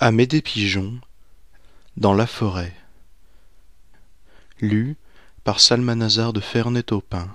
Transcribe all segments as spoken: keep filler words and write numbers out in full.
Amédée Pigeon, dans la forêt. Lu par Salmanazar de Ferney-Taupin.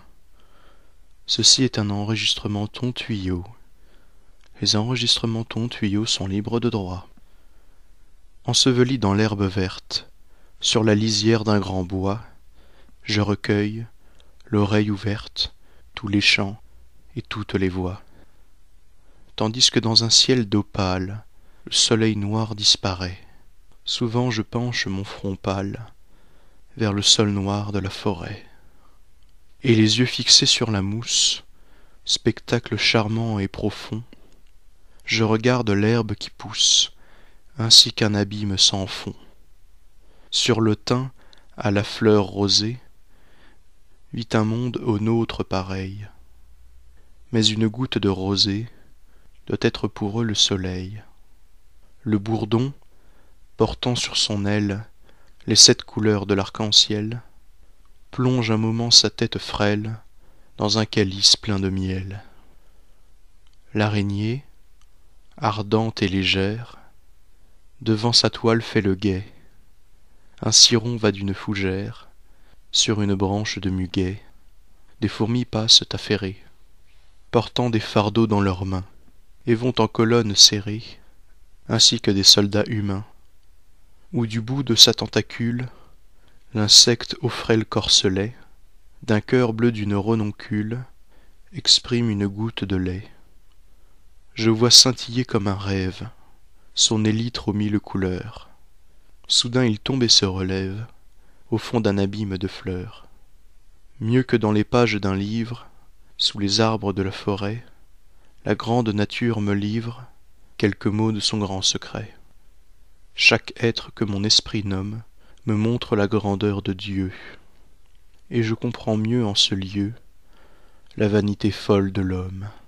Ceci est un enregistrement Ton Tuyau. Les enregistrements Ton Tuyau sont libres de droit. Enseveli dans l'herbe verte, sur la lisière d'un grand bois, je recueille, l'oreille ouverte, tous les chants et toutes les voix. Tandis que dans un ciel d'opale, le soleil noir disparaît, souvent je penche mon front pâle vers le sol noir de la forêt. Et les yeux fixés sur la mousse, spectacle charmant et profond, je regarde l'herbe qui pousse, ainsi qu'un abîme sans fond. Sur le thym, à la fleur rosée, vit un monde au nôtre pareil. Mais une goutte de rosée doit être pour eux le soleil. Le bourdon, portant sur son aile les sept couleurs de l'arc-en-ciel, plonge un moment sa tête frêle dans un calice plein de miel. L'araignée, ardente et légère, devant sa toile fait le guet. Un ciron va d'une fougère sur une branche de muguet. Des fourmis passent affairées, portant des fardeaux dans leurs mains, et vont en colonne serrée, ainsi que des soldats humains, où du bout de sa tentacule, l'insecte au frêle corselet, d'un cœur bleu d'une renoncule, exprime une goutte de lait. Je vois scintiller comme un rêve son élytre aux mille couleurs. Soudain il tombe et se relève au fond d'un abîme de fleurs. Mieux que dans les pages d'un livre, sous les arbres de la forêt, la grande nature me livre quelques mots de son grand secret. Chaque être que mon esprit nomme me montre la grandeur de Dieu, et je comprends mieux en ce lieu la vanité folle de l'homme.